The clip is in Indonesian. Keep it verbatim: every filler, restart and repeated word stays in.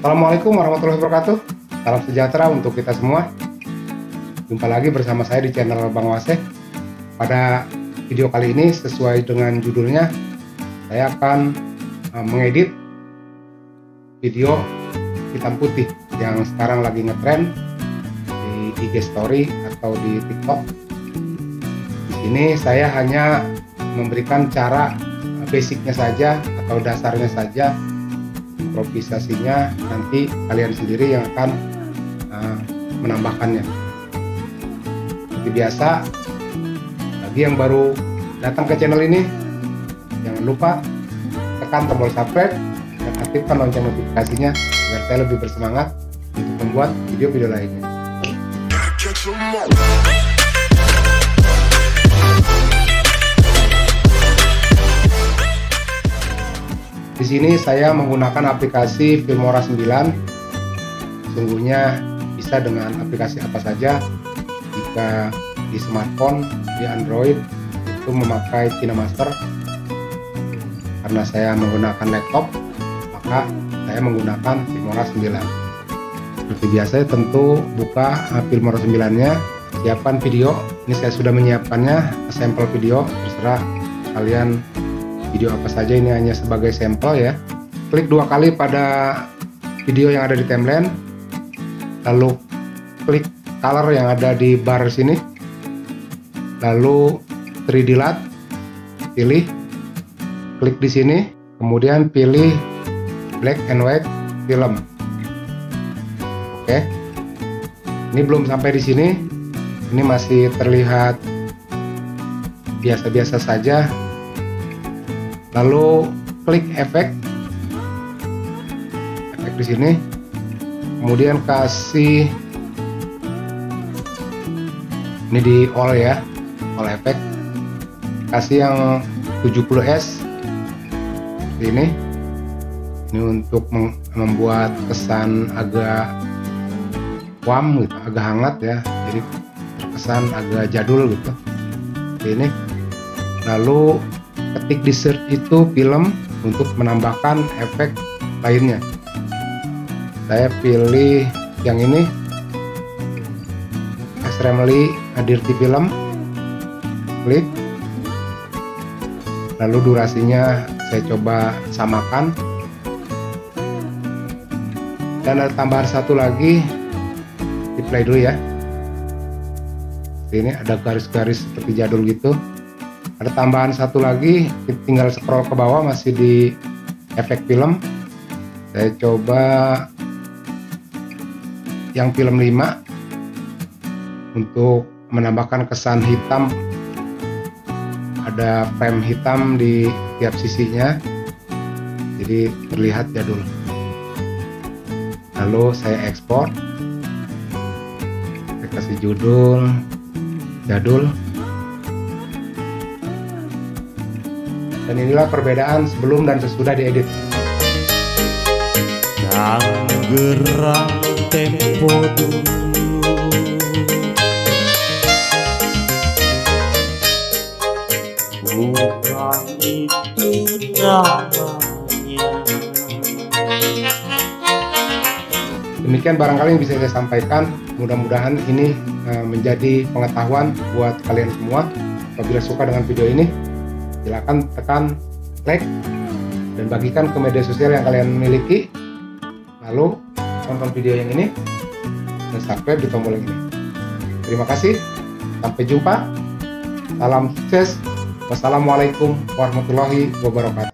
Assalamualaikum warahmatullahi wabarakatuh. Salam sejahtera untuk kita semua. Jumpa lagi bersama saya di channel Bang Waseh. Pada video kali ini sesuai dengan judulnya, saya akan uh, mengedit video hitam putih yang sekarang lagi ngetrend di I G Story atau di TikTok. Di sini saya hanya memberikan cara basicnya saja atau dasarnya saja. Improvisasinya nanti kalian sendiri yang akan uh, menambahkannya. Seperti biasa, bagi yang baru datang ke channel ini, jangan lupa tekan tombol subscribe dan aktifkan lonceng notifikasinya agar saya lebih bersemangat untuk membuat video-video lainnya. Di sini saya menggunakan aplikasi Filmora sembilan. Sungguhnya bisa dengan aplikasi apa saja. Jika di smartphone, di Android itu memakai KineMaster. Karena saya menggunakan laptop, maka saya menggunakan Filmora sembilan. Seperti biasa, tentu buka Filmora sembilan-nya, siapkan video. Ini saya sudah menyiapkannya, sampel video, terserah kalian video apa saja, ini hanya sebagai sampel ya. Klik dua kali pada video yang ada di timeline, lalu klik color yang ada di bar sini, lalu tiga D Lat, pilih, klik di sini, kemudian pilih black and white film. Oke, ini belum sampai di sini, ini masih terlihat biasa-biasa saja. Lalu klik efek, efek di sini, kemudian kasih ini di all ya, all efek, kasih yang tujuh puluh S seperti ini. Ini untuk membuat kesan agak warm gitu, agak hangat ya, jadi terkesan agak jadul gitu. Seperti ini. Lalu ketik di search itu film untuk menambahkan efek lainnya. Saya pilih yang ini, extremely dirty film, klik, lalu durasinya saya coba samakan, dan ada tambahan satu lagi, di play dulu ya. Ini ada garis-garis seperti jadul gitu. Ada tambahan satu lagi, tinggal scroll ke bawah, masih di efek film. Saya coba yang film lima untuk menambahkan kesan hitam. Ada frame hitam di tiap sisinya, jadi terlihat jadul. Lalu saya ekspor, saya kasih judul jadul. Dan inilah perbedaan sebelum dan sesudah diedit. Yang gerak tempo dulu, bukan itu namanya. Demikian barangkali yang bisa saya sampaikan. Mudah-mudahan ini uh, menjadi pengetahuan buat kalian semua. Apabila suka dengan video ini, silakan tekan like dan bagikan ke media sosial yang kalian miliki. Lalu tonton video yang ini dan subscribe di tombol ini. Terima kasih. Sampai jumpa. Salam sukses. Wassalamualaikum warahmatullahi wabarakatuh.